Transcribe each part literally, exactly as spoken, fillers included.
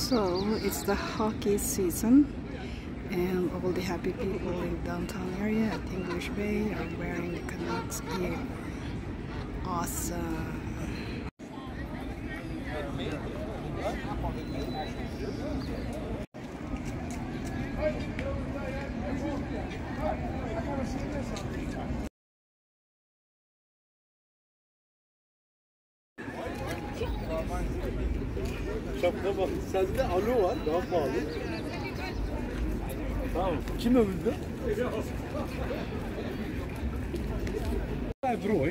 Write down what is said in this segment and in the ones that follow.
So it's the hockey season, and all the happy people in downtown area at English Bay are wearing the Canucks gear. Awesome. Şapka bak, sende alo var, daha pahalı. Tamam, kim övüldü? Bro,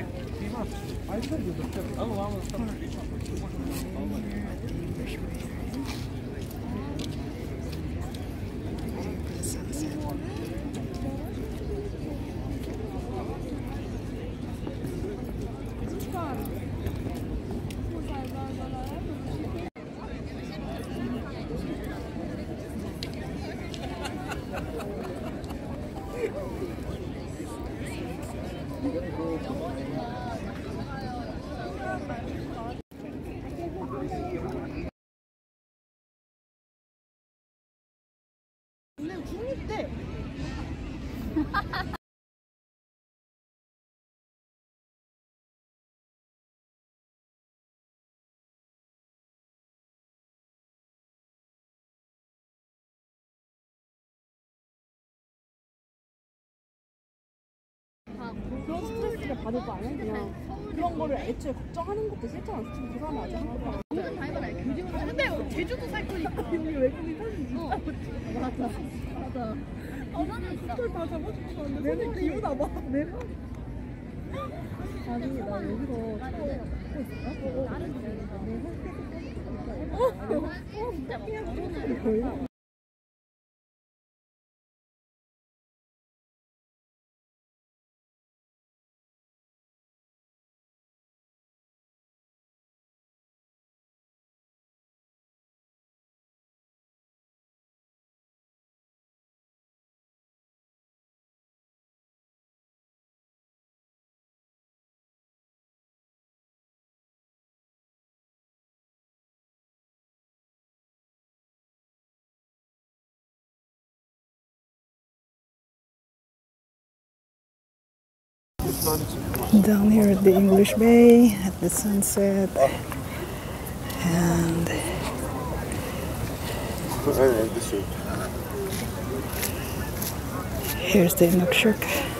그런 스트레스를 받을 거 아니야? 그냥 그런 거를 애초에 걱정하는 것도 싫잖아. 지금 그 사람이 아직 한국 가. 모든 다 해봐라. 근데 제주도 살 거니까 여기 외국인 사진 진짜 맞아. 맞아. 이거는 그걸 다 잡아주고 왔는데 내가 기분 봐. 내가 아니 나 여기서 찍고 있을까? 어? 어? 진짜 먹고 Down here at the English Bay at the sunset, and here's the Inukshuk.